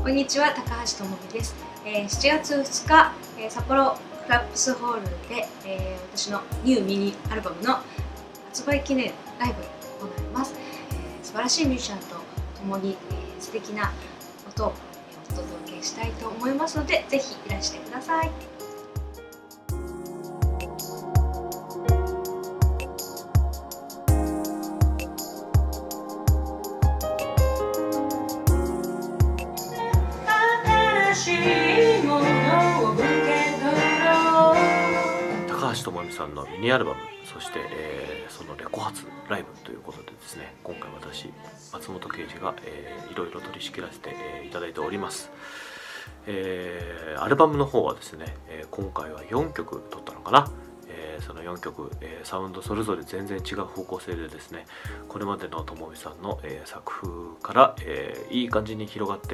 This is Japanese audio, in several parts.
こんにちは、高橋智美です。7月2日、札幌クラップスホールで、私のニューミニアルバムの発売記念ライブを行います。素晴らしいミュージシャンと共に、素敵な音をお届けしたいと思いますので、ぜひいらしてください。 高橋智美さんのミニアルバム、そして、そのレコ発ライブということでですね、今回私松本圭司が、いろいろ取り仕切らせて、いただいております。アルバムの方はですね、今回は4曲撮ったのかな。その4曲、サウンドそれぞれ全然違う方向性でですね、これまでの智美さんの、作風から、いい感じに広がって、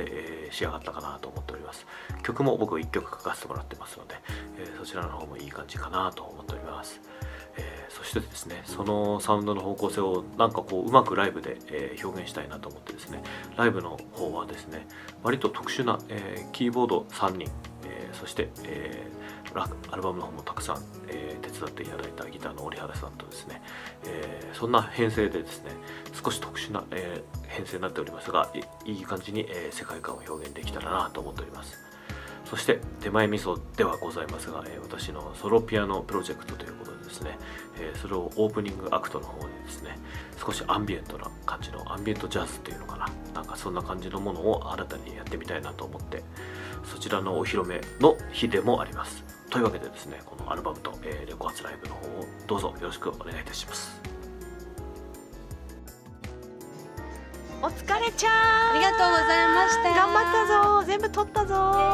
仕上がったかなと思っております。曲も僕1曲書かせてもらってますので、そちらの方もいい感じかなと思っております。そしてですね、そのサウンドの方向性をなんかこううまくライブで、表現したいなと思ってですね、ライブの方はですね、割と特殊な、キーボード3人、そして、アルバムの方もたくさん、手伝っていただいたギターの折原さんとですね、そんな編成でですね、少し特殊な、編成になっておりますが、いい感じに、世界観を表現できたらなと思っております。そして手前味噌ではございますが、私のソロピアノプロジェクトということでですね、それをオープニングアクトの方でですね、少しアンビエントな感じのアンビエントジャズっていうのかな、なんかそんな感じのものを新たにやってみたいなと思って、そちらのお披露目の日でもあります。というわけでですね、このアルバムと、レコ発ライブの方をどうぞよろしくお願いいたします。 お疲れちゃん、 ありがとうございました。 頑張ったぞ、全部撮ったぞ。